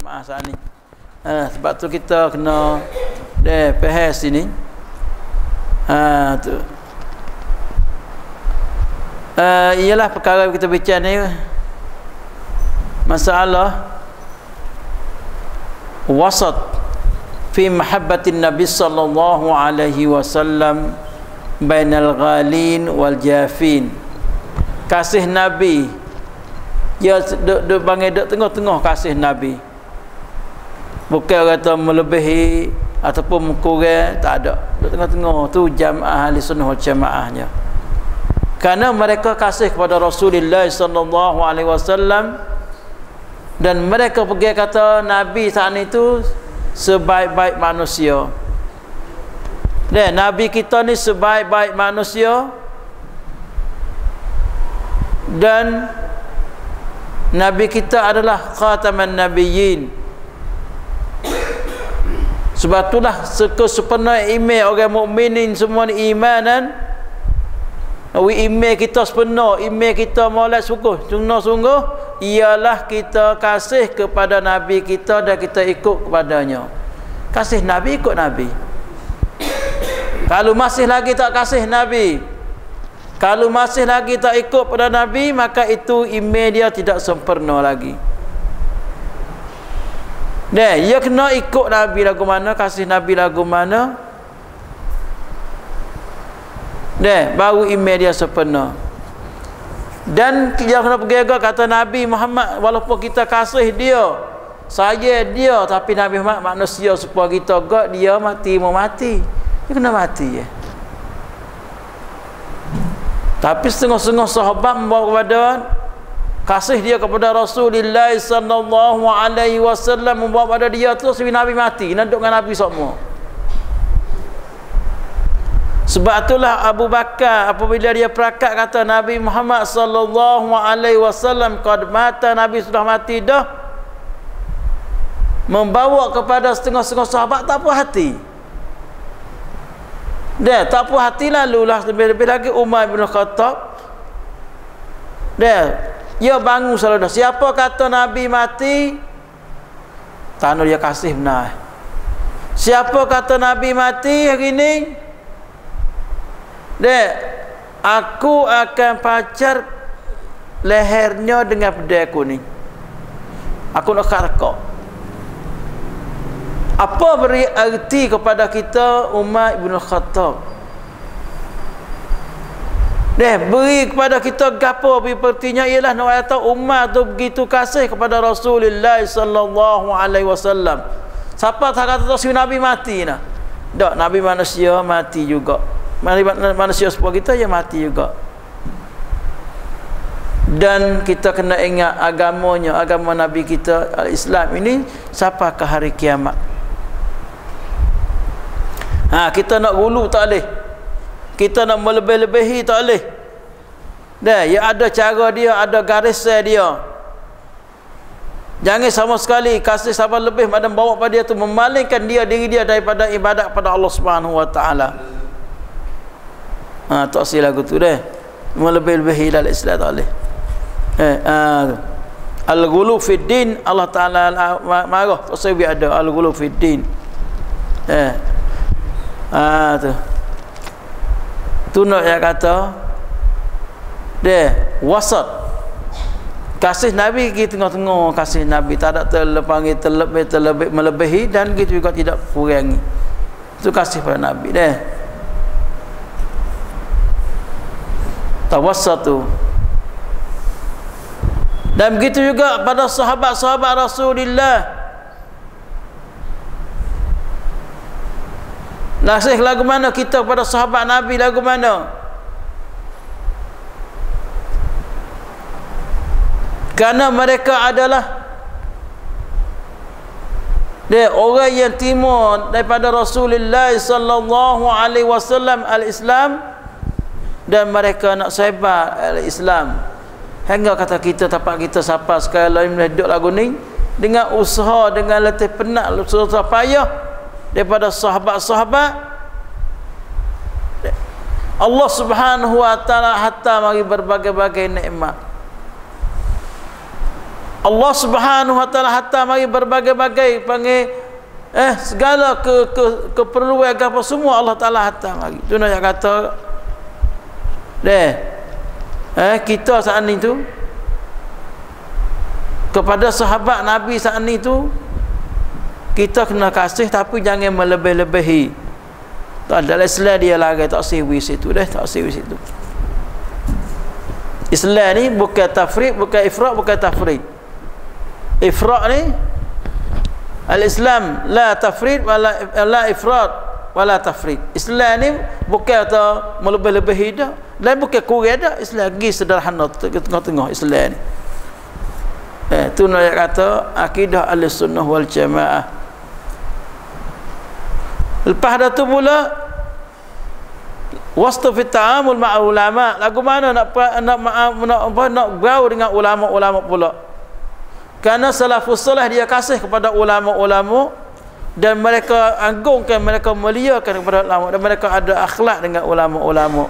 jemaah saat ni. Sebab tu kita kena faham sini. Tu. Ialah perkara kita bincang ni, masalah wasat fi mahabbatin Nabi sallallahu alaihi wasallam bainal ghalin wal jafin. Kasih Nabi dia duk bangai duk tengah-tengah kasih Nabi. Bukan kata melebihi ataupun kurang, tak ada. Duk tengah-tengah tu jamaah ahli sunnah wal jamaahnya. Karena mereka kasih kepada Rasulullah sallallahu alaihi wasallam dan mereka pergi kata Nabi saat itu sebaik-baik manusia. Dan Nabi kita ni sebaik-baik manusia dan Nabi kita adalah khataman nabiyyin. Sebab itulah sempurna iman orang mukminin semua ni imanan. Iman kita sepenuh, iman kita molek sungguh ialah kita kasih kepada Nabi kita dan kita ikut kepadanya. Kasih Nabi, ikut Nabi. Kalau masih lagi tak kasih Nabi, kalau masih lagi tak ikut pada Nabi, maka itu iman dia tidak sempurna lagi. Dia kena ikut Nabi lagu mana, kasih Nabi lagu mana, baru iman dia sempurna. Dan dia kena pergi kata Nabi Muhammad, walaupun kita kasih dia, saya dia, tapi Nabi Muhammad manusia supaya kita gak dia mati mau mati, dia kena mati ya. Tapi setengah-setengah sahabat membawa kepada kasih dia kepada Rasulullah sallallahu alaihi wasallam, membawa pada dia terus Nabi mati, nak duduk dengan Nabi semua. Sebab itulah Abu Bakar apabila dia perakat kata Nabi Muhammad sallallahu alaihi wasallam qad mata, Nabi sudah mati dah, membawa kepada setengah-setengah sahabat tak puas hati. Dia tak puas hati, lalulah lebih-lebih lagi Umar bin Khattab. Dia bangun selalu dah. Siapa kata Nabi mati, tanda dia kasih benar. Siapa kata Nabi mati hari ni, aku akan pacar lehernya dengan pedang kuning. Aku nak rekak. Apa beri arti kepada kita Umar bin Khattab? Beri kepada kita gapo sepertinya ialah nak kata Umar tu begitu kasih kepada Rasulullah sallallahu alaihi wasallam. Siapa tak kata tu Nabi mati nah? Tak, Nabi manusia mati juga. Manusia seperti kita yang mati juga. Dan kita kena ingat agamanya, agama Nabi kita Islam ini sampai ke hari kiamat. Kita nak gulu tak boleh, kita nak melebih-lebihi tak boleh. Ya ada cara dia, ada garis dia. Jangan sama sekali kasih sabar lebih madam bawa pada dia tu memalingkan diri dia daripada ibadat pada Allah Subhanahu wa taala. Tak silap lagu tu melebih-lebihi dalam Islam tak boleh. Al-ghulu fid din, Allah Taala marah tak sebi ada al-ghulu fid din. Tu nak yang kata wasat. Kasih Nabi kita tengah-tengah, kasih Nabi tak ada terlebih melebihi dan gitu juga tidak kurangi. Itu kasih pada Nabi tawassatu. Dan begitu juga pada sahabat-sahabat Rasulullah. Nasih lagu mana kita pada sahabat Nabi, lagu mana? Karena mereka adalah orang yang timur daripada Rasulullah sallallahu alaihi wasallam al-Islam, dan mereka nak sebar al-Islam. Hingga kata kita tapak kita siapa sekali lain hidup lagu ni dengan usaha, dengan letih penat, usaha payah daripada sahabat-sahabat. Allah Subhanahu wa taala hatta mari berbagai-bagai nikmat. Allah Subhanahu wa taala hatta mari berbagai-bagai panggil segala keperluan apa semua Allah Taala hatta mari. Tu nak kata kita saat ni tu kepada sahabat Nabi saat ni tu kita kena kasih tapi jangan melebih-lebihi. Tak dalam Islam dia lagi tak siwi situ tak siwi situ. Islam ni bukan tafrid, bukan ifrat, bukan tafrid. Ifrat ni al-Islam la tafrid wala la ifrat wala tafrid. Islam ni bukan kata melebih-lebihi dah, dan bukan kurang dah. Islam lagi sederhana tengah-tengah Islam ni. Tu nak kata akidah Ahlussunnah wal Jamaah. Lepas dah tu pula wastu fi ta'amul ma'a ulama. Lagu mana nak bergaul dengan ulama-ulama pula. Kerana salafus salih dia kasih kepada ulama-ulama dan mereka agungkan, mereka muliakan kepada ulama dan mereka ada akhlak dengan ulama-ulama.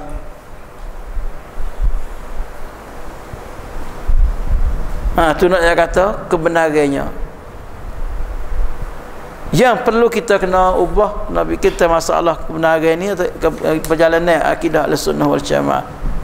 Tu nak saya kata kebenarannya. Yang perlu kita kena ubah, Nabi kita masalah kebenaran ni perjalanan akidah Ahlussunnah wal Jamaah.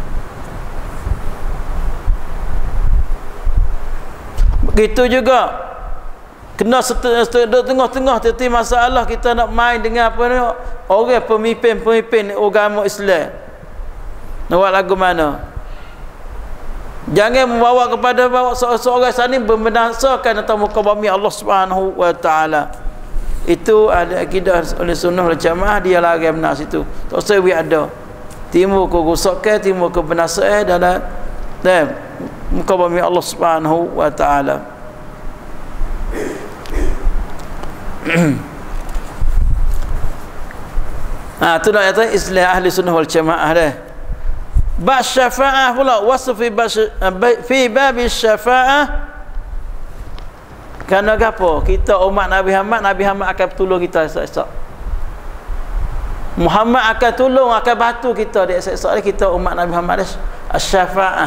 Begitu juga kena tengah-tengah tetapi masalah kita nak main dengan apa ni orang pemimpin agama Islam. Nak buat lagu mana? Jangan membawa kepada seorang sana membenarkan atau muka bumi Allah Subhanahu wa taala. Itu ada akidah Ahlussunnah wal Jamaah, dia lagi benar situ. Tak usah ada. Timur ke rusakkan, timur ke benasaan dalam muka bumi Allah Subhanahu wa taala. Tu nak kata Islam Ahlussunnah wal Jamaah dah. Bab syafaah pula, wasf fi bab syafaah. Kerana apa? Kita umat Nabi Muhammad akan tolong kita esok-esok. Muhammad akan tolong, akan bantu kita di esok-esok. Kita umat Nabi Muhammad syafaah.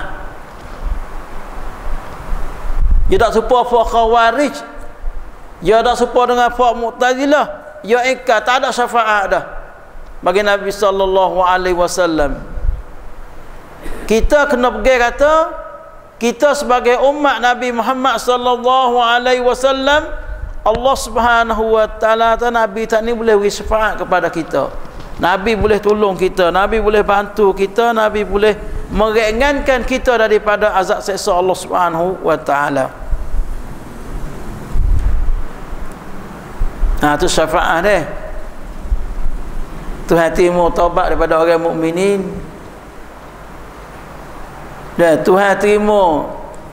Dia tak serupa apa Khawarij. Dia tak serupa dengan apa Mu'tazilah. Dia ingkar tak ada syafaat dah bagi Nabi sallallahu alaihi wasallam. Kita kena pergi kata kita sebagai umat Nabi Muhammad sallallahu alaihi wasallam, Allah Subhanahu wa taala Nabi tak ni boleh beri syafaat kepada kita. Nabi boleh tolong kita, Nabi boleh bantu kita, Nabi boleh meringankan kita daripada azab seksa Allah Subhanahu wa taala. Tu syafaat dia. Tuhan terima taubat daripada orang mukminin. Dan Tuhan terima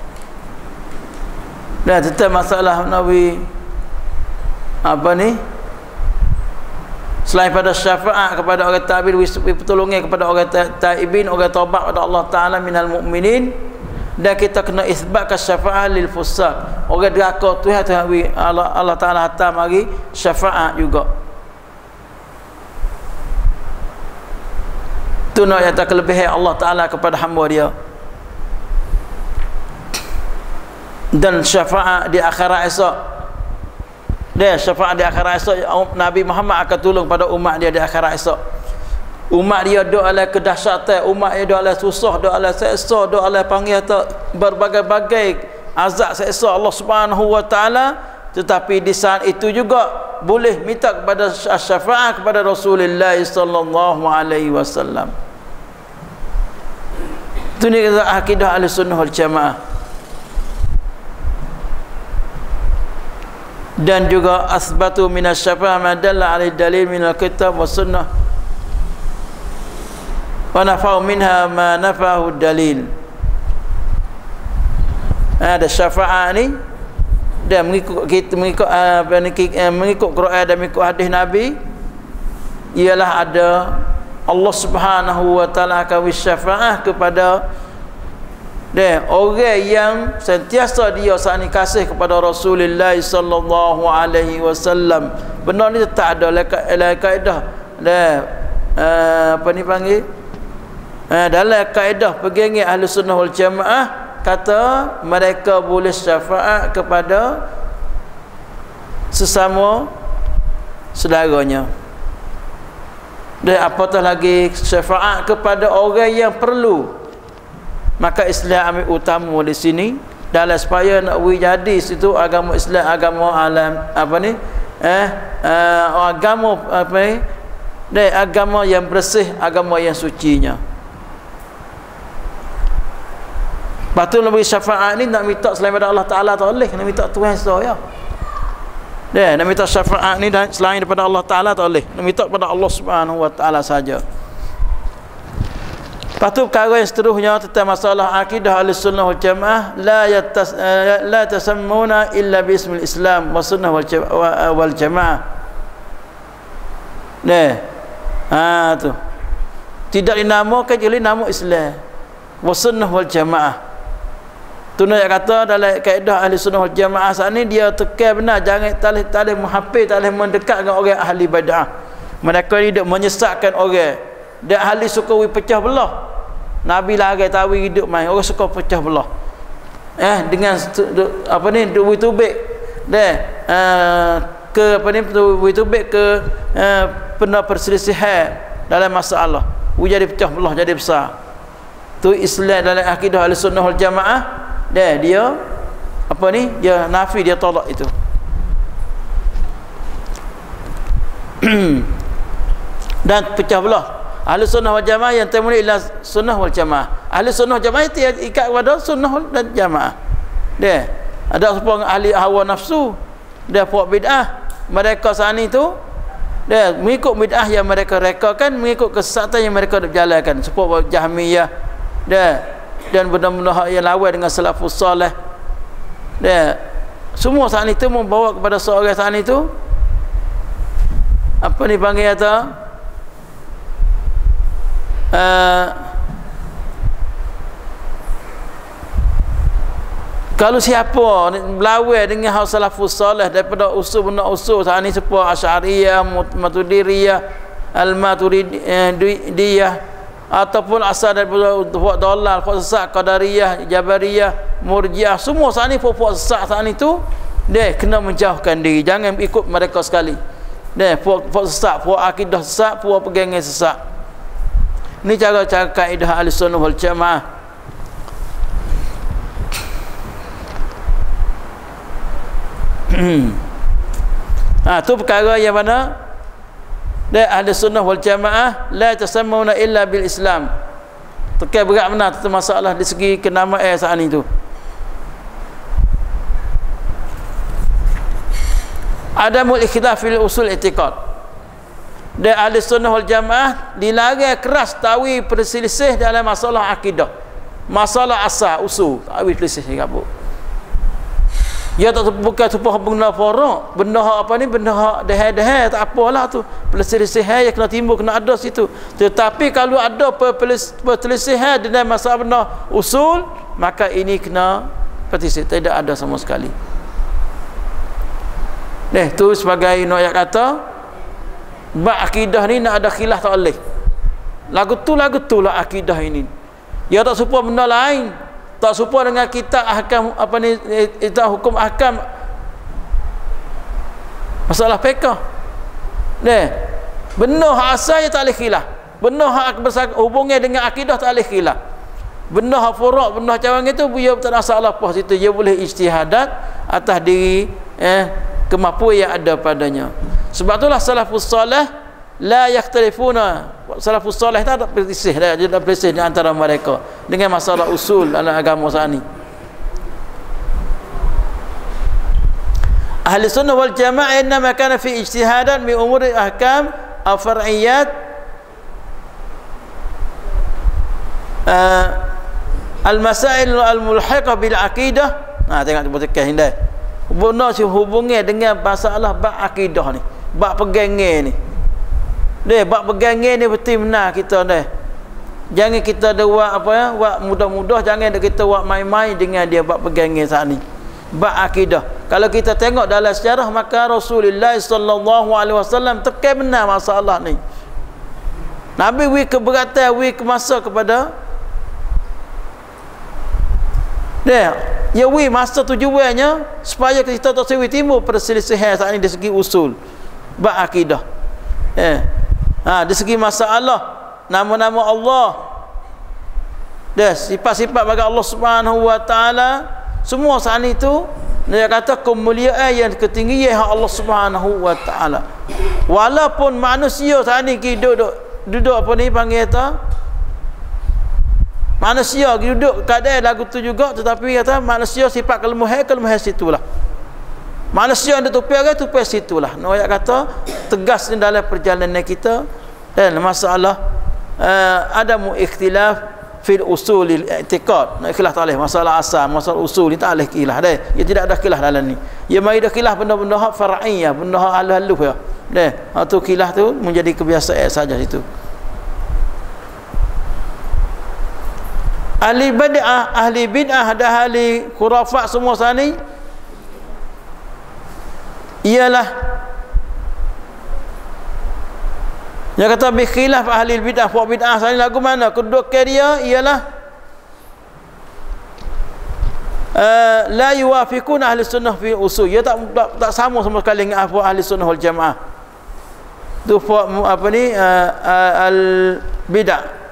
dan tetap masalah Nabi apa ni selain pada syafaat kepada orang tabi'in, pertolongan kepada orang taibin, orang taubat kepada Allah Ta'ala minal mu'minin, dan kita kena isbatkan syafaat lil fusaq. Orang deraka Tuhan Allah Ta'ala hatta mari syafaat juga. Tu nak kata kelebihan Allah Ta'ala kepada hamba dia. Dan syafaat di akhirat esok, dia syafaat di akhirat esok, Nabi Muhammad akan tolong pada umat dia di akhirat esok. Umat dia doa oleh kedahsyatan, umat dia doa oleh susah, doa oleh seksa, doa oleh panggil berbagai-bagai azab seksa Allah Subhanahu wa taala. Tetapi di saat itu juga boleh minta kepada syafaat kepada Rasulullah sallallahu alaihi wasallam. Itu ni akidah Ahlussunnah wal Jamaah. Dan juga asbatu minas syafaah ma dalla alaihi dalil minal kitab was sunnah wa nafau minha ma nafahu dalil. Ada syafaat ni dan mengikut Quran dan mengikut hadis Nabi, ialah ada Allah Subhanahu wa taala akan syafaat kepada orang yang sentiasa dia saat ni kasih kepada Rasulullah sallallahu alaihi wasallam. Benar ni tak ada kaedah apa ni panggil dalam kaedah pegangan Ahlussunnah wal Jamaah kata mereka boleh syafaat kepada sesama saudaranya. Dan apatah lagi syafaat kepada orang yang perlu. Maka Islam ambil utama di sini dalam supaya nak jadi situ agama Islam, agama alam apa ni agama apa ni, agama yang bersih, agama yang sucinya. Lepas tu nak bagi syafaat ni nak minta selain daripada Allah Ta'ala tak boleh, nak minta Tuhan saja. Nak minta syafaat ni dan selain daripada Allah Ta'ala tak boleh, nak minta kepada Allah Subhanahu Wa Ta'ala saja. Lepas tu perkara yang seterusnya tentang masalah akidah Ahlussunnah wal Jamaah, la tasammuna illa bi ismil Islam wa sunnah wal Jamaah. Tu. Tidak dinamakan kecuali nama Islam wa sunnah wal Jamaah. Tu nak kata dalam kaedah Ahlussunnah wal Jamaah saat ni dia tekan benar, jangan talih menghafal, talih mendekat dengan orang ahli bid'ah. Mereka ni duk menyesatkan orang. Dia ahli suka pecah belah. Nabi larang tahu hidup mai, orang suka pecah belah. Dengan apa ni tubik ke apa ni tubik ke pernah perselisihan dalam masalah. Jadi pecah belah, jadi besar. Tu Islam dalam akidah Ahlussunnah wal Jamaah, dia apa ni? Dia nafi, dia tolak itu. Dan pecah belah. Ahlussunnah wal Jamaah yang temui ila sunnah wal Jamaah. Ahlussunnah wal Jamaah itu ikat kepada sunnah dan Jamaah. Ada seorang ahli hawa nafsu, dia buat bid'ah. Mereka sana itu mengikut bid'ah yang mereka rekakan, mengikut kesesatan yang mereka jalankan. Seperti Jahmiyah dan benda-benda yang lawan dengan salafus salih. Semua saat itu membawa kepada seorang saat itu apa ni panggil kata kalau siapa berlawan dengan hal salafus salih daripada usul saat ini seperti Asy'ariyah, Maturidiyah, Al-Maturidiyah, ataupun asal daripada buat dalal, buat sesat Qadariyah, Jabariyah, Murji'ah, semua saat ni buat sesat saat itu, dia kena menjauhkan diri, jangan ikut mereka sekali. Buat sesat, buat akidah sesat, buat pegangan sesat. Ini cara-cara kaedah Ahlussunnah wal Jamaah. Tu perkara yang mana Ahlussunnah wal Jamaah la tasammuna illa bil Islam. Tekan berat benar tentang masalah di segi kenamaan saat itu. Adamul ikhtilaf fil usul i'tiqad. Dan Ahlussunnah wal Jamaah dilarang keras tawi perselisih dalam masalah akidah, masalah asal usul, tawi perselisih kabut. Ya tak bukan supaya benda forok, benda apa ni, benda dah tak apalah tu. Perselisihan yang kena timbul kena ada situ. Tetapi kalau ada perselisihan dalam masalah benda usul, maka ini kena perselisih, tidak ada sama sekali. Tu sebagai ayat kata bab akidah ni nak ada khilaf tak boleh. Lagu tu lah akidah ini. Ya tak serupa benda lain. Tak serupa dengan kitab ahkam apa ni, itu hukum ahkam masalah fiqh. Benda hak asal tak boleh khilaf. Benda hak hubungnya dengan akidah tak boleh khilaf. Benda hak furuk, benda cawangan itu dia tak ada masalah apa situ. Dia boleh ijtihadat atas diri kemampuan yang ada padanya. Sebab itulah salafus salih la yakhtalifuna. Salafus salih tak ada perselisih, dia ada perselisih di antara mereka dengan masalah usul dalam agama saat ni. Ahli sunnah wal jamaah innama kana fi ijtihadan bi umuri ahkam aw far'iyat al-masail al-mulhiqah bil aqidah. Tengok tekan hindai. Benda hubungnya dengan masalah bab akidah ni, bab pegangan ni. Bab pegangan ni betul benar kita dah. Jangan kita ada buat apa ya, buat mudah-mudah, jangan kita buat main-main dengan dia bab pegangan saat ni. Bab akidah. Kalau kita tengok dalam sejarah, maka Rasulullah sallallahu alaihi wasallam tekan benar masalah ni. Nabi keberatan, kemasa kepada Dia masa tujuannya supaya kita tak sewi timbul perselisihan saat ini dari segi usul bab akidah. Dari segi masalah nama-nama Allah, sifat-sifat bagi Allah Subhanahu wa taala, semua saat itu dia kata kemuliaan yang ketinggian Allah Subhanahu wa taala. Walaupun manusia saat ini duduk apa ni panggil ta? Manusia duduk kadang lagu tu juga, tetapi kata manusia sifat kelemahan situlah. Manusia yang tupai situlah. Nak kata tegas dalam perjalanan kita dan masalah adamu ikhtilaf fil usulil i'tiqad. Nak khilaf tak boleh masalah asal, masalah usul ni tak boleh khilaf dah. Ia tidak ada khilaf dalam ni. Ia mai dah khilaf benda-benda hak far'iyah, benda hak halus ya. Dah. Tu khilaf tu menjadi kebiasaan saja itu. Ahli bid'ah dan ahli khurafat semua sani ialah yang kata bi khilaf ahli bid'ah wa bid'ah sani lagu mana kedua dia ialah la yuwafiquna ahli sunnah fi usul. Ia tak sama sekali dengan ahli sunnah wal jamaah. Tu apa ni al bid'ah.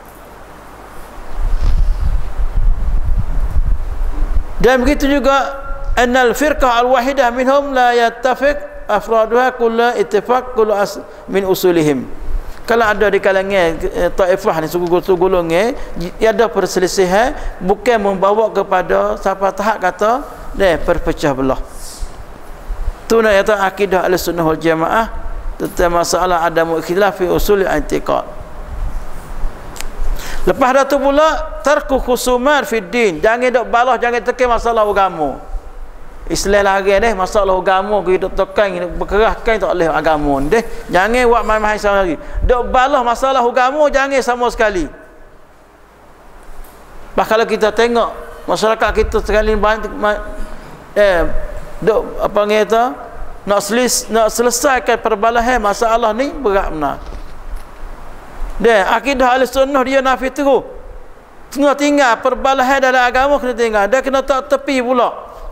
Dan begitu juga annal firqah al-wahidah minhum la yattafiq afraduha kullu ittifaq kullu min usulihim. Kalau ada di kalangan taifah ni suku golongan ada perselisihan bukan membawa kepada siapa tahap kata perpecah belah. Tu nak kata akidah Ahlussunnah wal Jamaah tentang masalah adamu khilaf fi usul i'tiqad. Lepas dah tu pula tarku khusumat fi din. Jangan dok balas, jangan tekan masalah agama. Islam lagi deh masalah agama kita tekan berkerahkan tak boleh agama deh. Jangan buat main-main sama lagi. Dok balas masalah agama jangan sama sekali. Bah kalau kita tengok masyarakat kita sekali banyak dok apa ngata nak selesaikan perbalahan masalah ni berat benar. Dia akidah Ahlussunnah dia nafi terus. Tengah tinggal perbalahan dalam agama kena tinggal. Dia kena tak tepi pula.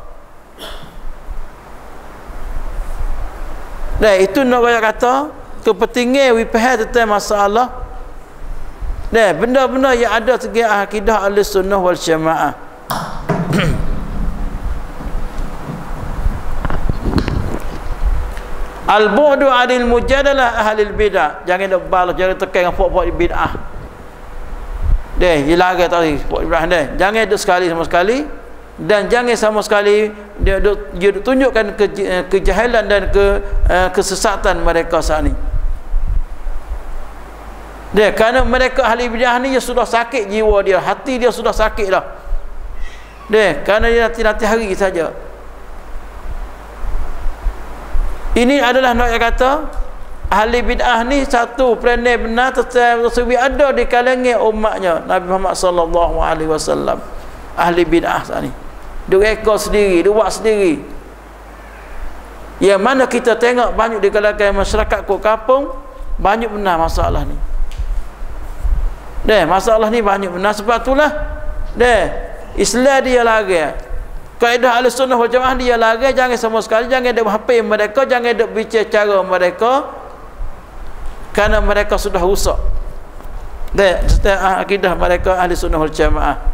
Dia itu nak kaya kata kepentingan wipah tentang masalah. Dia benda-benda yang ada segi akidah Ahlussunnah wal Jamaah. Al-bu'du 'anil mujadalah ahli bidah. Jangan nak balas, jangan tekan dengan pokok bid'ah. Deh, hilang tadi pokok bid'ah deh. Jangan duk sekali sama sekali dan jangan sama sekali dia tunjukkan kejahilan dan kesesatan mereka saat ni. Deh, kerana mereka ahli bidah ni dia sudah sakit jiwa dia, hati dia sudah sakit dah. Deh, kerana dia nanti hari saja. Ini adalah nak kata ahli bid'ah ni satu peranan benar tersebut ada di kalangan umatnya Nabi Muhammad sallallahu alaihi wasallam. Ahli bid'ah ni dia ekor sendiri, dia buat sendiri. Yang mana kita tengok banyak di kalangan masyarakat kota kampung banyak benar masalah ni. Masalah ni banyak benar sebab itulah Islam dia lagi. Kaedah Ahlussunnah wal Jamaah dia lagi jangan sama sekali jangan ada hafal mereka, jangan ada bicara cara mereka kerana mereka sudah rusak. Akidah mereka Ahlussunnah wal Jamaah.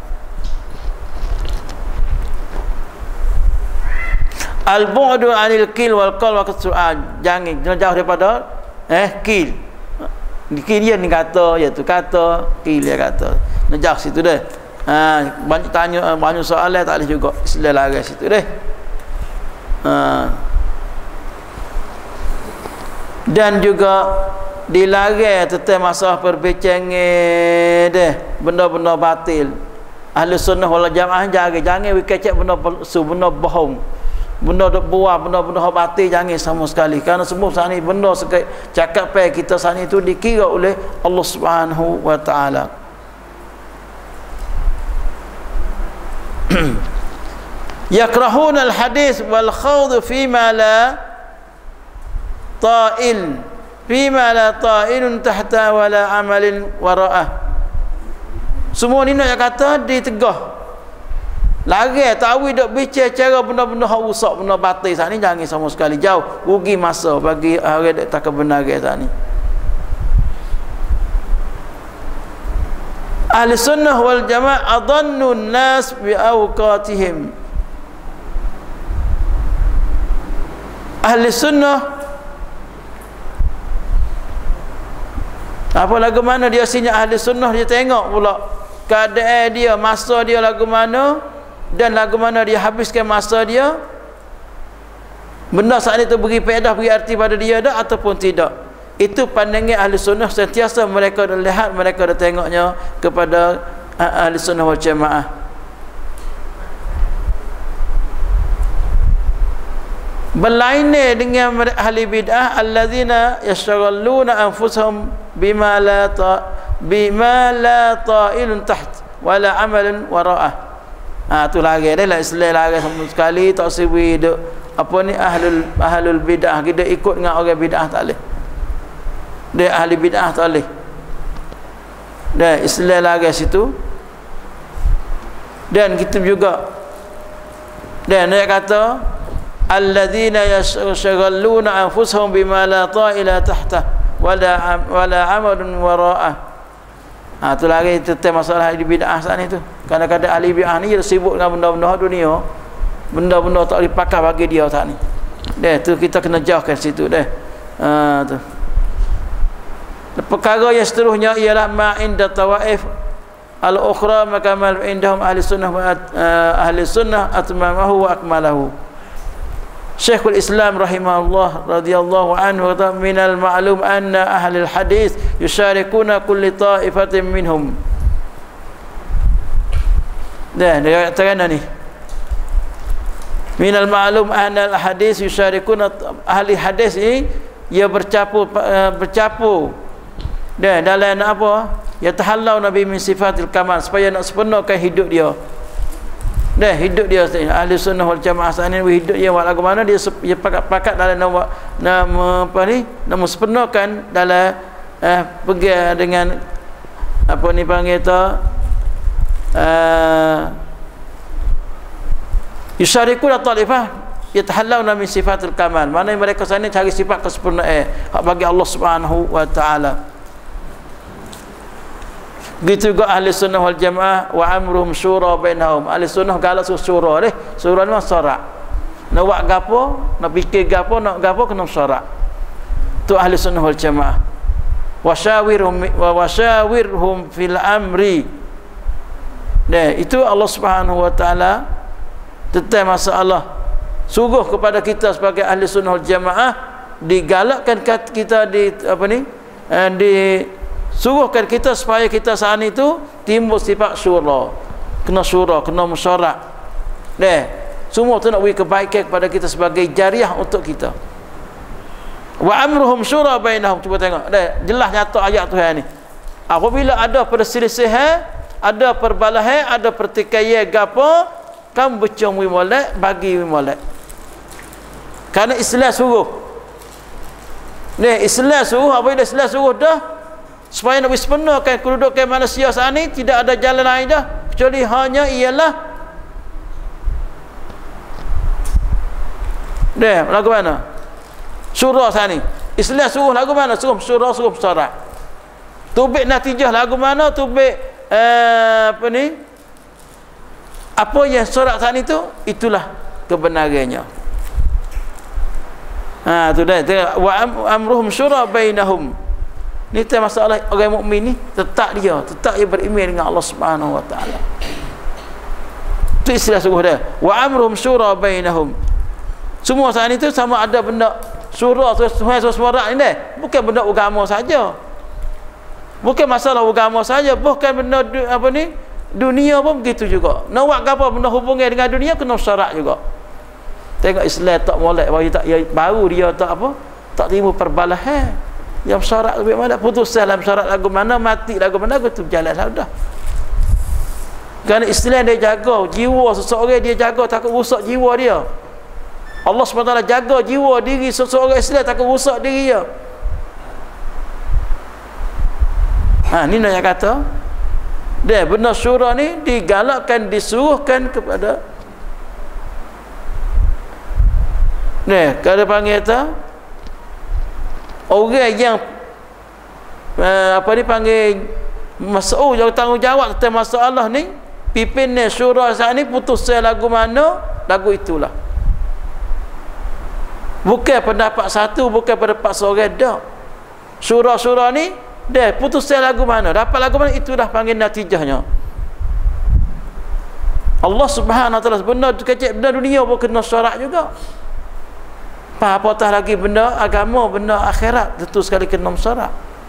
Al-bu'du 'anil qil wal qawl wa su'al. Jangan jauh daripada qil. Qil dia ni kata, iaitu kata, qil dia kata. Jauh situ dah. Banyak tanya banyak soalan tak boleh juga Islam lari situ deh. Dan juga dilarang tentang masalah perbincangan deh benda-benda batil. Ahlussunnah wal Jamaah jangan kecek benda palsu, benda bohong, benda dok buah, benda-benda batil jangan sama sekali. Kerana semua saat ni benda cakap kita saat ni itu dikira oleh Allah Subhanahu wa taala. Yakrahun al-hadis wal khawd fima la ta'il fima la ta'ilun tahta wala amalin wara'ah. Semua ni nak kata ditegah Lagi tahu dok bicara cara benda-benda hak rusak, benda batil sat ni jangan sama sekali, jauh rugi masa bagi orang tak kebenaran sat ni. Ahli sunnah wal jamaah adhannu nas bi awqatihim. Ahli sunnah apa lagu mana dia sinya ahli sunnah, dia tengok pula keadaan dia, masa dia lagu mana dan lagu mana dia habiskan masa dia, benda saat itu beri faedah, beri arti pada dia dah ataupun tidak. Itu pandangan ahli sunnah, sentiasa mereka dah lihat, mereka dah tengoknya kepada ahli sunnah wal jamaah. Berlainan dengan ahli bid'ah allazina yashghalluna anfusahum bima la ta'ilun taht wala amalun wara'ah. Tu lagi dia lah Islam lagi sama sekali tak siwi duk apa ni ahlul bid'ah, kita ikut dengan orang bid'ah tak boleh. Dia ahli bid'ah tak boleh. Dia Islam lagi situ. Dan kita juga dan dia kata alladzina yashghalluna anfusahum bima la ta'ila tahta wala amalun wara'ah. Tu lagi tentang masalah ahli bid'ah saat ni tu. Kadang-kadang ahli bid'ah ni dia sibuk dengan benda-benda dunia, benda-benda tak boleh pakai bagi dia saat ni. Dah tu kita kena jauhkan situ dah. Tu. Perkara yang seterusnya ialah ma inda tawaif al-ukhra maka mal indahum ahli sunnah atmamahu wa akmalahu. Syekhul Islam rahimahullah radhiyallahu anhu kata minal ma'lum anna ahli hadis yusharikuna kulli ta'ifatin minhum. Dah dia katakan ni minal ma'lum anna al-hadis yusharikuna, ahli hadis ni ia bercampur dah dalam apa ya tahallau nabi min sifatil kamal, supaya nak sempurnakan hidup dia. Dah hidup dia ahli sunnah wal jamaah saat ni, hidup dia walaupun mana dia pakat dalam nama apa ni, nama sempurnakan dalam pergi dengan apa ni panggil tu yusyarikuna talifah yatahallawna min sifatil kamal, mana mereka sana cari sifat kesempurnaan hak bagi Allah Subhanahu wa taala. Gitu juga ahli sunnah wal jamaah wa amruhum syura bainahum. Ahli sunnah galak syura deh. Syura ni masyara. Nak buat gapo, nak fikir gapo, nak gapo kena masyara. Tu ahli sunnah wal jamaah. Washawirhum fil amri. Nah, itu Allah Subhanahu wa taala tentang masalah. Sungguh kepada kita sebagai ahli sunnah wal jamaah digalakkan kita di apa ni? Suruhkan kita supaya kita saat itu timbul sifat syura, kena musyawarah. Semua tu nak beri kebaikan kepada kita sebagai jariah untuk kita. Wa amruhum syura bainahum. Cuba tengok jelas nyata ayat Tuhan ni. Apabila ada perselisihan, ada perbalahan, ada pertikaian gapo, kamu bercuma molek bagi molek. Karena Islam suruh. Islam suruh, apabila Islam suruh dah supaya nak sempurnakan kedudukan manusia saat ini, tidak ada jalan lain dah kecuali hanya ialah lagu mana? Surah saat ini. Islam suruh lagu mana? Suruh surah, suruh syarat. Tubik natijah lagu mana? Tubik apa ni? Apa yang syarat saat itu, itulah kebenarannya. Tu dah. Wa amruhum syura bainahum. Ni masalah orang mukmin ni tetap dia beriman dengan Allah Subhanahu wa taala. Itu istilah sungguh dia. Wa amruhum syura bainahum. Semua saat itu sama ada benda syura semua ni dah. Bukan benda agama saja. Bukan masalah agama saja, bukan benda apa ni? Dunia pun begitu juga. Nak buat apa benda hubungan dengan dunia kena syarat juga. Tengok Islam tak molek baru dia tak apa? Tak terima perbalahan. Yang syarat lebih mana putus dalam syarat lagu mana, mati lagu mana, itu berjalan sudah. Kerana Islam dia jaga jiwa seseorang, dia jaga takut rusak jiwa dia. Allah SWT jaga jiwa diri seseorang Islam takut rusak diri dia. Ni nak kata Dia benda syura ni digalakkan, disuruhkan kepada kalau panggil tu orang yang panggil mas'ul, yang tanggungjawab tentang masalah ni, pimpin ni syura saat ni putus lagu mana, lagu itulah. Bukan pendapat satu, bukan pendapat seorang dah. Syura-syura ni dia putus lagu mana, dapat lagu mana, itulah panggil natijahnya. Allah Subhanahu Wa Taala benda kecil, benda dunia pun kena syarat juga. Apatah lagi benda agama, benda akhirat, tentu sekali kena syarat.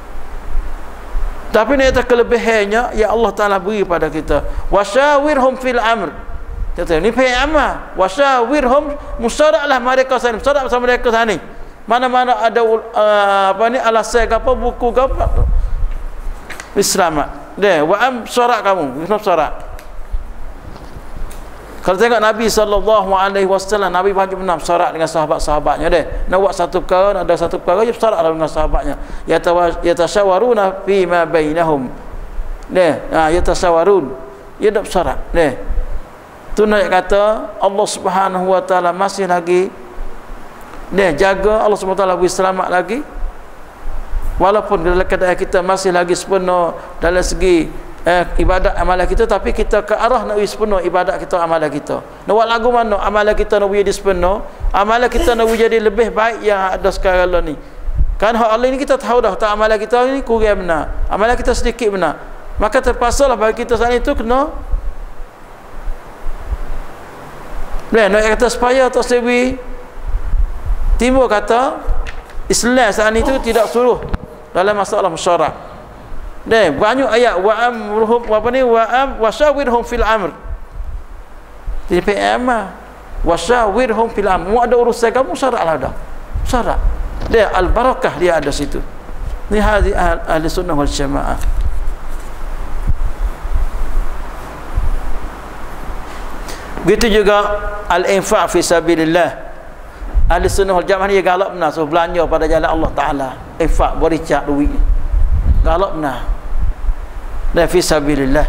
Tapi ni atas kelebihannya ya Allah Taala beri pada kita, wasyawirhum fil amr. Kata ni payah wasyawirhum, musyaraklah mereka sana, musyarak sama mereka sana. Mana-mana ada alasan apa, buku apa Islam dia wa am syarak kamu, Islam syarak. Kalau tengok Nabi SAW, Nabi banyak benar syarat dengan sahabat-sahabatnya dia. Nak buat satu perkara, ada satu perkara, dia syarat dengan sahabatnya. Yatasyawaruna fi ma bainahum. Dia, yatasyawarun. Dia dak syarat. Dia. Tu nak kata Allah Subhanahu Wa Taala masih lagi dia jaga, Allah Subhanahu Wa Taala beri selamat lagi. Walaupun dalam keadaan kita masih lagi sepenuh dalam segi ibadat amalan kita, tapi kita ke arah nak sepenuh ibadat kita, amalan kita. Nak buat lagu mana amalan kita nak jadi sepenuh, amalan kita nak jadi lebih baik yang ada sekarang ni. Kan hal ini kita tahu dah, tak amalan kita ni kurang benar, amalan kita sedikit benar. Maka terpaksalah bagi kita saat itu kena nak kata supaya tak sewi timbul kata Islam saat itu tidak suruh dalam masalah musyarak. Dah banyak ayat wa'amruhum wasyawirhum fil amr. Jadi PM wasyawirhum fil amr. Mu ada urusan kamu syaratlah dah. Syarat. Dia al-barakah dia ada situ. Ni hadis ahli sunnah wal jamaah. Begitu juga al-infaq fi sabilillah. Ahli sunnah wal jamaah dia galak benar so belanja pada jalan Allah Taala. Infaq bericak duit. Galak benar. Dan fi sabilillah.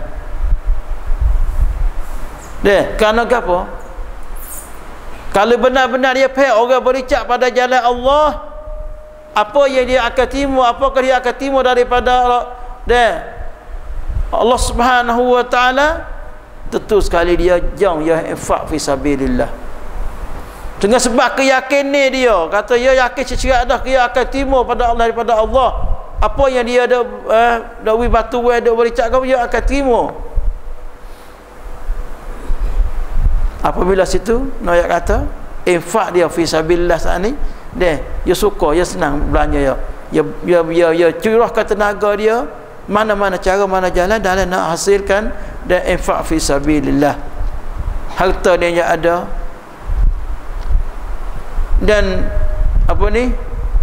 Dia kerana apa? Kalau benar-benar dia payah orang bericak pada jalan Allah, apa yang dia akan timur, apakah dia akan timur daripada dia Allah Subhanahu Wa Taala? Tentu sekali dia jauh ya infak fi sabilillah. Dengan sebab keyakinan dia, kata dia yakin secara dah dia akan timur pada Allah daripada Allah. Apa yang dia ada dawi batu ada bericak kau, dia akan timur. Apabila situ nak kata infak dia fi sabilillah saat ni, dia suka, dia senang belanja dia curahkan tenaga dia mana-mana cara, mana jalan dalam nak hasilkan dan infak fi sabilillah. Harta dia yang ada dan apa ni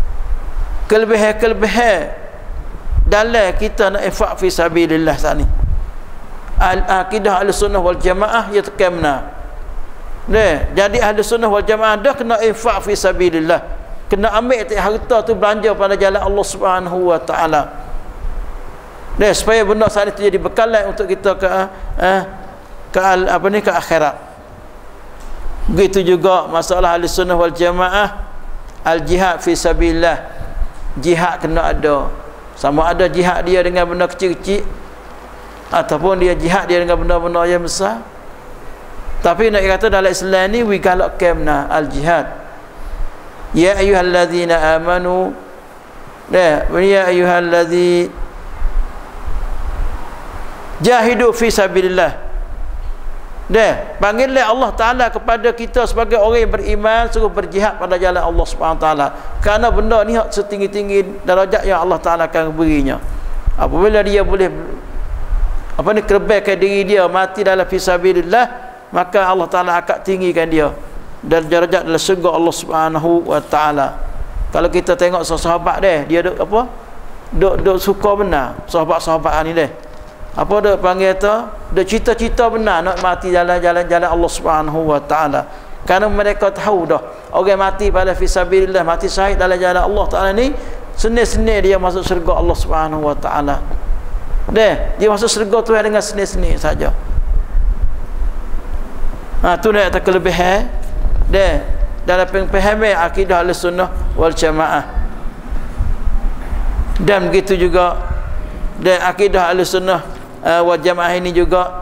kelebihan dalam kita nak infak fi sabilillah saat ni. Al-aqidah Ahlussunnah wal Jamaah ia tekamna. Jadi Ahlussunnah wal Jamaah dah kena infak fi sabilillah. Kena ambil harta tu belanja pada jalan Allah Subhanahu Wa Taala. Supaya benda saat itu jadi bekalan untuk kita ke akhirat. Begitu juga masalah Ahlussunnah wal Jamaah al-jihad fi sabilillah. Jihad kena ada. Sama ada jihad dia dengan benda kecil-kecil ataupun dia jihad dia dengan benda-benda yang besar. Tapi nak kata dalam Islam ni we galakkan al-jihad. Ya ayyuhallazina amanu, ya ayyuhallazi jahidu fi sabilillah. Panggillah Allah Ta'ala kepada kita sebagai orang yang beriman, suruh berjihad pada jalan Allah Subhanahu Wa Ta'ala. Kerana benda ni setinggi-tinggi darajat yang Allah Ta'ala akan berinya. Apabila dia boleh kerebaikan diri dia mati dalam fisabilillah, maka Allah Ta'ala akan tinggikan dia dan darajat dalam syurga Allah Subhanahu Wa Ta'ala. Kalau kita tengok sahabat dia duk apa? Duk suka benar sahabat-sahabat ni dia. Apa dia panggil tu? Dia cita-cita benar nak mati jalan-jalan Allah Subhanahu Wa Ta'ala. Kerana mereka tahu dah orang mati pada fisabilillah, mati syahid dalam jalan Allah Ta'ala ni, seni-seni dia masuk syurga Allah Subhanahu Wa Ta'ala. Dia masuk syurga Tuhan dengan seni-seni saja. Tu nak kata kelebihan dalam pemahaman akidah Ahlussunnah wal Jamaah. Dan begitu juga dan akidah Ahlussunnah wal Jamaah ini juga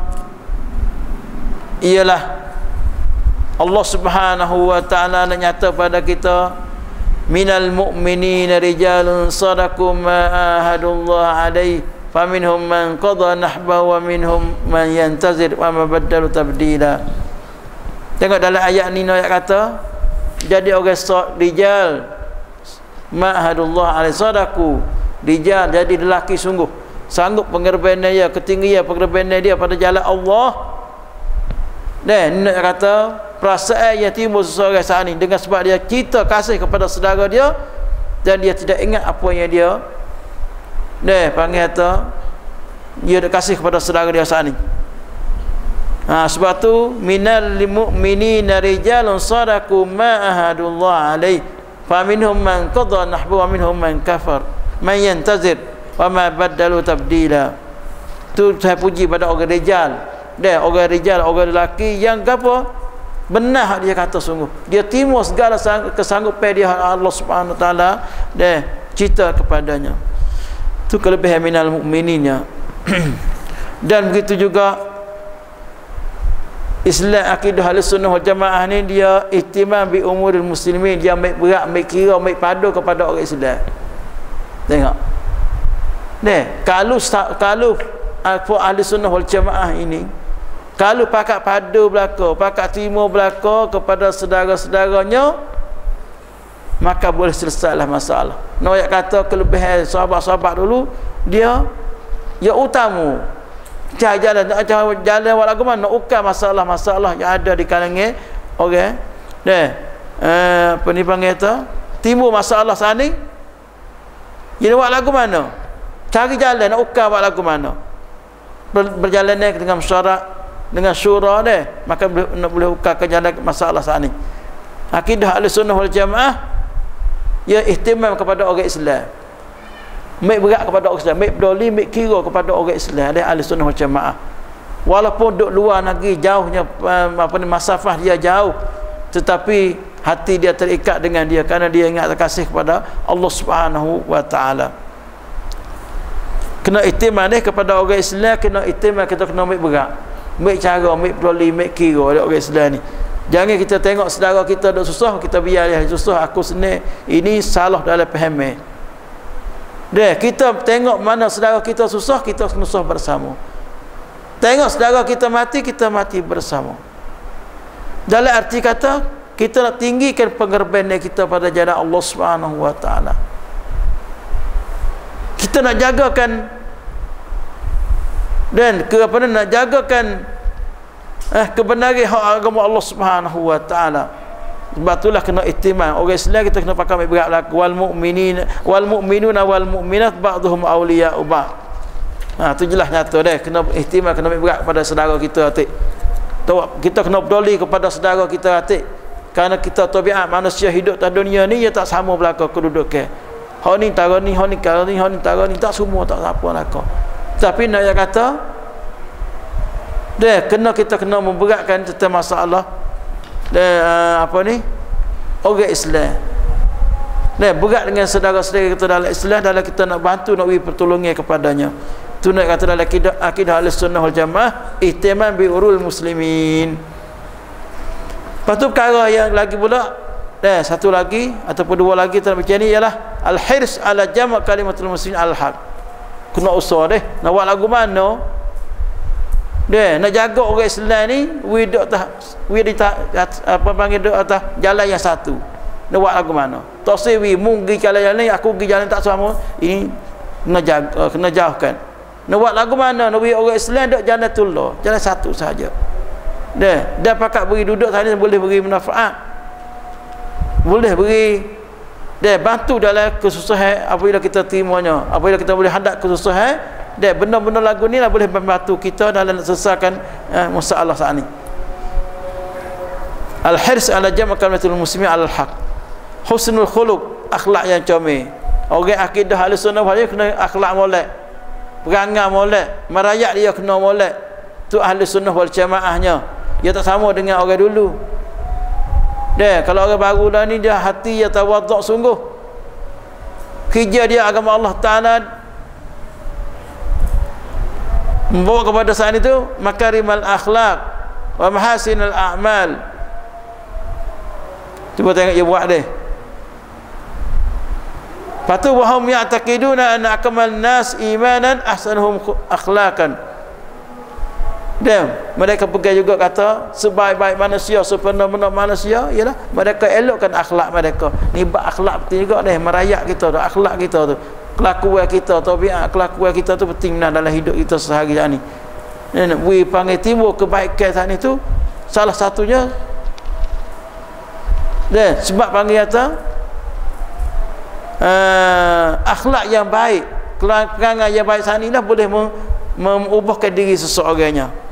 ialah Allah Subhanahu wa taala nak nyata pada kita, minal mu'minina rijalun sadaqu ma ahadullah alaihi faminhum man qada nahbahu wa minhum man yantazir wa ma badalu tabdila. Tengok dalam ayat ni ayat kata jadi orang rijal ma'ahadullah alaihi sadaqu, rijal jadi lelaki sungguh sanggup pengorbanan dia, ketinggian pengorbanan dia pada jalan Allah. Dan nak kata perasaan yang timbul seseorang saat ini dengan sebab dia kita kasih kepada saudara dia dan dia tidak ingat apa yang dia panggil kata dia nak kasih kepada saudara dia saat ini. Sebab tu minal mu'minina rijalun sadaqu ma ahadullah alaihi faminhum man qada nahbu wa minhum man kafar man yantazir wa ma badalu tabdila. Tu saya puji pada orang rijal. Orang rijal, orang lelaki yang apa? Benar dia kata sungguh. Dia timur segala kesanggupan dia Allah Subhanahu wa taala cita kepadanya. Tu kelebihan minal mu'mininnya. Dan begitu juga Islam akidah Ahlussunnah wal Jamaah ni dia ihtimam bi umuril muslimin, dia ambil berat, ambil kira, ambil padu kepada orang Islam. Tengok. Kalau Ahlussunnah wal Jamaah ini kalau pakat padu belaka, pakat terima belaka kepada saudara-saudaranya, maka boleh selesailah masalah. Nak kata kelebihan sahabat-sahabat dulu dia utama jalan wal agama nak ukar masalah-masalah yang ada di kalangan orang apa ni panggil tu timbul masalah sana dia buat lagu mana, cari jalan nak ukar buat lagu mana, berjalan dengan syarat dengan syura maka boleh ukar ke jalan masalah sana. Akidah Ahlussunnah wal Jamaah ia ihtimam kepada orang Islam, ambil berat kepada orang Islam, ambil peduli, ambil kira kepada orang Islam. Dia Ahlussunnah wal Jamaah. Walaupun duduk luar negeri jauhnya masafah dia jauh, tetapi hati dia terikat dengan dia kerana dia ingat terkasih kepada Allah Subhanahu wa taala. Kena ihtimam kepada orang Islam, kena ihtimam, kita kena ambil berat, ambil cara, ambil peduli, ambil kira orang Islam ni. Jangan kita tengok saudara kita duk susah, kita biar dia susah, aku senang. Ini salah dalam pahaman. Kita tengok mana saudara kita susah, kita susah bersama. Tengok saudara kita mati bersama. Dalam arti kata kita nak tinggikan pengorbanan kita pada jalan Allah Subhanahu wa taala. Kita nak jagakan dan nak jagakan kebenaran hak agama Allah Subhanahu wa taala. Sebab itulah kena ihtimam. Orang Islam kita kena pakai berat laku wal mu'minuna wal mu'minat ba'dhum awliya'u ba'd. Tu jelas nyata kena ihtimam, kena berat pada saudara kita atik. Kita kena peduli kepada saudara kita atik. Kerana kita tabiat manusia hidup di dunia ni ia tak sama belaka kedudukan. Hak ni tara ni, hak ni tara ni, tak semua tak apa belaka. Tapi nak kata kita kena memberatkan tentang masalah orang Islam. Berat dengan saudara-saudara kita dalam Islam, dalam kita nak bantu, nak beri pertolongan kepadanya. Tu nak kata dalam akidah Ahlussunnah wal Jamaah ihtimam bi urul muslimin. Lepas tu perkara yang lagi pula satu lagi ataupun dua lagi kita nak baca ni ialah al-hirs ala jama' kalimatul muslimin al-haq. Kena usaha nak buat lagu mana nak jaga orang Islam ni atas jalan yang satu. Nak buat lagu mana? Tak sewi munggi kalau jalan ni aku pergi jalan tak sama. Ini kena jaga, kena jauhkan. Nak buat lagu mana? Nak beri orang Islam duk jalan tullah, jalan satu saja. Dia pakat beri duduk sana boleh beri manfaat. Boleh beri bantu dalam kesusahan apabila kita terimanya, apabila kita boleh hadap kesusahan. Benda-benda lagu ni lah boleh membantu kita dalam selesaikan masalah saat ni. Al-hirs ala jama' kalimatul muslimin al-haq. Husnul khuluq, akhlak yang comel. Orang akidah Ahlussunnah wal Jamaah kena akhlak molek. perangai molek, merayat dia kena molek. Tu ahli sunnah wal jamaahnya. Dia tak sama dengan orang dulu. Dia kalau orang baru dah ni, dia hati dia tawaduk sungguh. Kerja dia agama Allah Ta'ala membawa kepada saat itu makarimal akhlak wa mahasinal a'mal. Cuba tengok dia buat dia. Patu wahum ya'taqiduna anna akmal nas imanan ahsanuhum akhlaqan. Dan mereka pegang juga kata sebaik-baik manusia, sepenuh-penuh manusia ialah mereka elokkan akhlak mereka. Ni bab akhlak penting juga deh, merayak kita tu, akhlak kita tu, kelakuan kita, tabiat kelakuan kita tu penting dalam hidup kita sehari-hari ni. Nak bui panggil timbul kebaikan saat itu salah satunya deh sebab panggil kata akhlak yang baik, perangai yang baik saat ni lah boleh mengubahkan diri seseorangnya.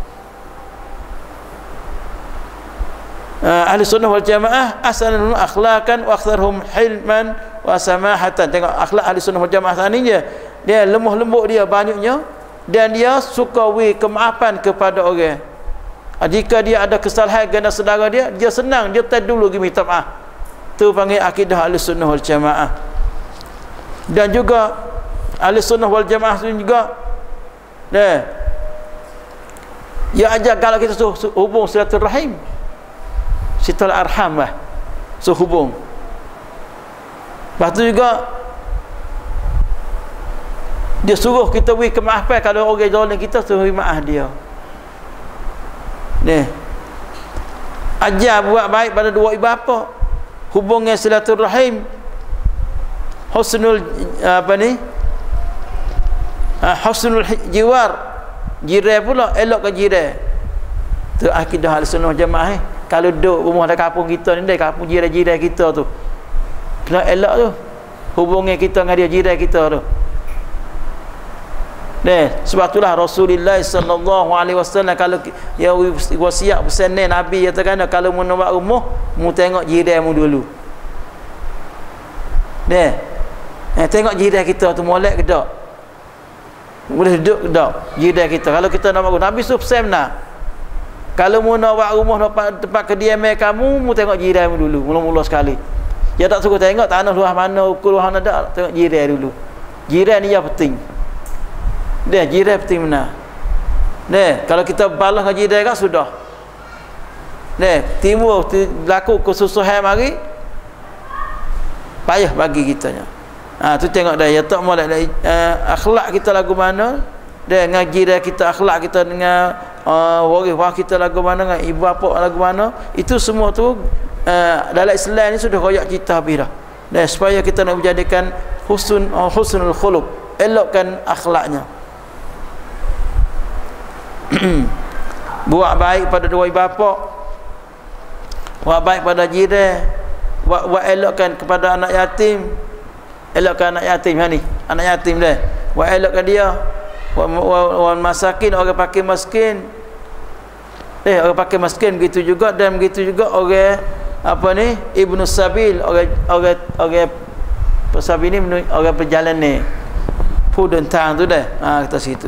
Ahli sunnah wal jamaah ahsanul akhlaqan wa aktsaruhum hilman wa samahatan. Tengok akhlak ahli sunnah wal jamaah saat ni dia lemah lembut dia banyaknya, dan dia suka kemaafan kepada orang. Jika dia ada kesalahan dengan saudara dia, dia senang, dia tak dulu pergi minta maaf. Tu panggil akidah ahli sunnah wal jamaah. Dan juga ahli sunnah wal jamaah tu juga dia ajar kalau kita hubung silaturahim, situl arham lah, hubung. Lepas tu juga dia suruh kita beri kemaafan kalau orang zalim kita, suruh maaf dia. Ni ajar buat baik pada dua ibu bapa, hubungan silaturahim, husnul husnul jiwar, jiran pula elok ke jiran. Tu akidah Ahlussunnah wal Jamaah. Kalau duduk rumah dalam kampung kita ni, kampung jiran-jiran kita tu, kena elok tu hubungan kita dengan dia, jiran kita tu. Sebab itulah Rasulullah sallallahu alaihi wasallam kalau ya wasiat pesan Nabi katakan kalau mu nak buat rumah, mu tengok jiranmu dulu. Tengok jiran kita tu molek ke tak? Boleh duduk ke tak jiran kita? Kalau kita nak buat rumah, Nabi suruh pesan nak. Kalau mu nak buat rumah, nak tempat kediaman kamu, mu tengok jiranmu dulu mula-mula sekali. Dia tak suruh tengok tanah luah mana, ukur luah mana, tak. Tengok jiran dulu. Jiran ni yang penting. Jiran penting benar. Kalau kita balas dengan jiran kan sudah. Timbul berlaku kesusahan mari, payah bagi kitanya. Tu tengok dah, ya tak molek akhlak kita lagu mana, dengan jiran kita, akhlak kita dengan waris kita lagu mana, dengan ibu bapa lagu mana, itu semua tu dalam Islam ni sudah royak kita habis dah. Supaya kita nak menjadikan husnul khuluq, elokkan akhlaknya. Buat baik pada dua ibu bapa, buat baik pada jiran, buat elokkan kepada anak yatim, elokkan anak yatim ni, anak yatim dah, buat elokkan dia, buat masakin, orang pakai miskin, orang pakai miskin begitu juga, dan begitu juga orang apa ni, ibnu sabil, orang pesabil ni, orang berjalan ni, pudun tang tu dah, kata situ.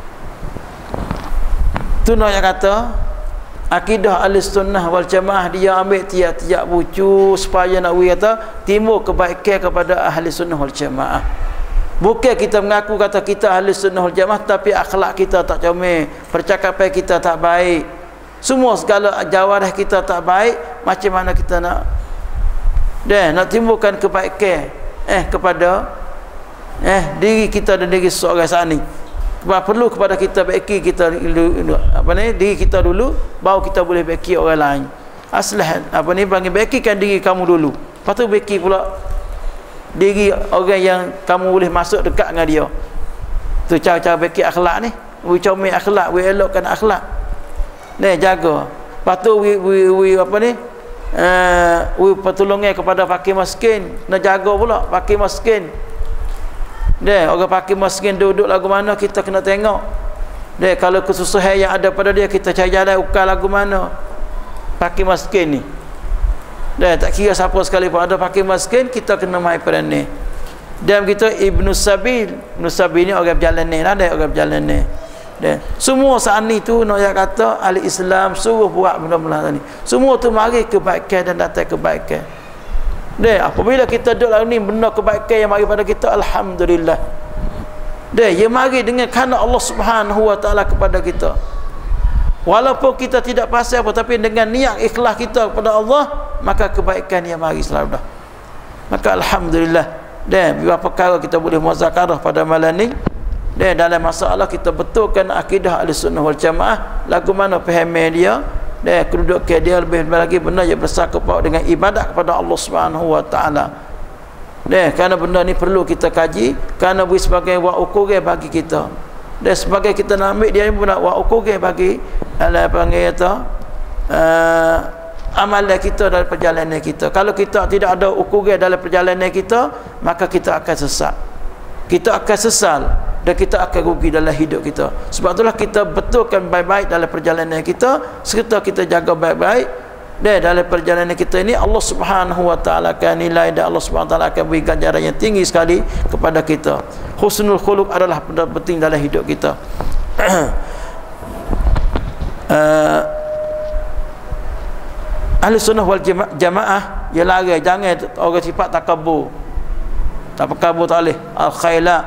Tu nak yang kata akidah Ahlussunnah wal Jamaah, dia ambil tiap-tiap bucu supaya nak kata timbul kebaikan kepada Ahlussunnah wal Jamaah. Bukan kita mengaku kata kita Ahlussunnah wal Jamaah tapi akhlak kita tak comel, percakapan kita tak baik, semua segala jawarih kita tak baik. Macam mana kita nak nak timbulkan kebaikan kepada diri kita dan diri seorang saat ni? Perlu kepada kita baiki kita diri kita dulu, baru kita boleh baiki orang lain. Aslah panggil baikikan diri kamu dulu, lepas tu baiki pula diri orang yang kamu boleh masuk dekat dengan dia. Tu cara-cara baiki akhlak ni, comel akhlak, elokkan akhlak. Jaga. Lepas tu pertolongan kepada fakir miskin, nak jaga pula fakir miskin. Orang fakir miskin duduk lagu mana, kita kena tengok. Kalau kesusahan yang ada pada dia, kita cari jalan ukar lagu mana fakir miskin ni. Tak kira siapa sekalipun ada fakir miskin, kita kena mai pada ni. Dan kita Ibnu Sabil. Ibnu Sabil ni orang berjalan ni lah, dia orang berjalan ni. Dan semua saat ni tu nak kata ahli Islam suruh buat benda-benda ni. Semua tu mari kebaikan dan datang kebaikan. Dan apabila kita duduk lalu ni benda kebaikan yang mari pada kita, alhamdulillah. Dan ia mari dengan kerana Allah Subhanahu wa taala kepada kita. Walaupun kita tidak pasal apa, tapi dengan niat ikhlas kita kepada Allah, maka kebaikan yang mari selalu dah. Maka alhamdulillah. Dan beberapa perkara kita boleh muzakarah pada malam ni. Dan dalam masalah kita betulkan akidah Ahlussunnah wal Jamaah, lagu mana fahaman dia, dan kedudukan dia lebih lagi benda yang bersangkut dengan ibadat kepada Allah Subhanahu wa taala. Dan kerana benda ni perlu kita kaji, kerana beri sebagai ukuran bagi kita. Dan sebagai kita nak ambil dia pun nak ukuran bagi panggil itu amalan kita dalam perjalanan kita. Kalau kita tidak ada ukuran dalam perjalanan kita, maka kita akan sesat. Kita akan sesal dan kita akan rugi dalam hidup kita. Sebab itulah kita betulkan baik-baik dalam perjalanan kita, serta kita jaga baik-baik. Dan dalam perjalanan kita ini Allah Subhanahu wa taala akan nilai, dan Allah Subhanahu wa taala akan beri ganjaran yang tinggi sekali kepada kita. Husnul khuluq adalah benda penting dalam hidup kita. Ahlussunnah wal Jamaah dia larang jangan orang sifat takabur. Takabur tak boleh. Al-khaila.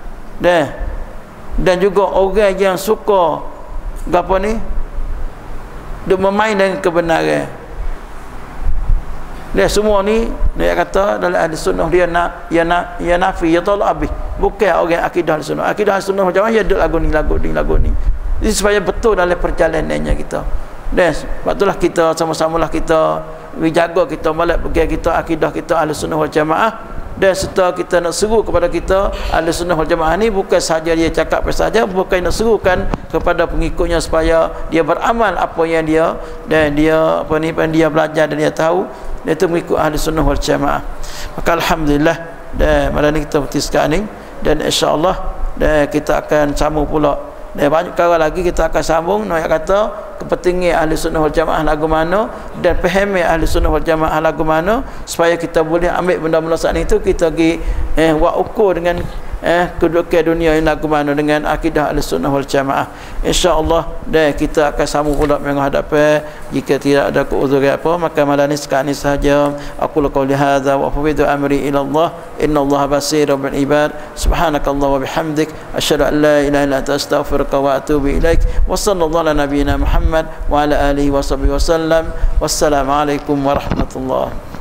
Dan juga orang yang suka gapo ni, dia memain dengan kebenaran. Dia semua ni dia kata dalam Ahlussunnah dia nafi, ya tolak habis. Bukan orang akidah Ahlussunnah. Akidah Ahlussunnah macam mana dia duk lagu ni. Ini supaya betul dalam perjalanannya kita. Dan sebab itulah kita sama-samalah kita jaga kita malak pergi kita akidah kita Ahlussunnah wal Jamaah. Dan serta kita nak seru kepada kita Ahlussunnah wal Jamaah ni bukan sahaja dia cakap saja, bukan nak serukan kepada pengikutnya supaya dia beramal apa yang dia dan dia apa ni dia belajar dan dia tahu, dia itu mengikut Ahlussunnah wal Jamaah. Maka alhamdulillah, dan malam ni kita berhenti sekarang ni, dan insya-Allah dan kita akan sambung pula. Dan banyak perkara lagi kita akan sambung. Nak kata kepentingan Ahlussunnah wal Jamaah lagu mana, dan fahami Ahlussunnah wal Jamaah lagu mana, supaya kita boleh ambil benda-benda saat itu kita pergi buat ukur dengan kedudukan dunia yang lagu mana dengan akidah Ahlussunnah wal Jamaah. Insya-Allah dan kita akan sambung pula minggu hadapan. Jika tidak ada keuzuran apa, maka malam ni sekarang ni sahaja. Aku qauli hadza wa fawwidu amri ila Allah, innallaha basirun bil ibad. Subhanakallah wa bihamdik, asyhadu an la ilaha illa anta astaghfiruka wa atubu ilaik. Wa sallallahu ala nabiyyina Muhammad wa ala alihi wa sahbihi wasallam. Wassalamu alaikum warahmatullahi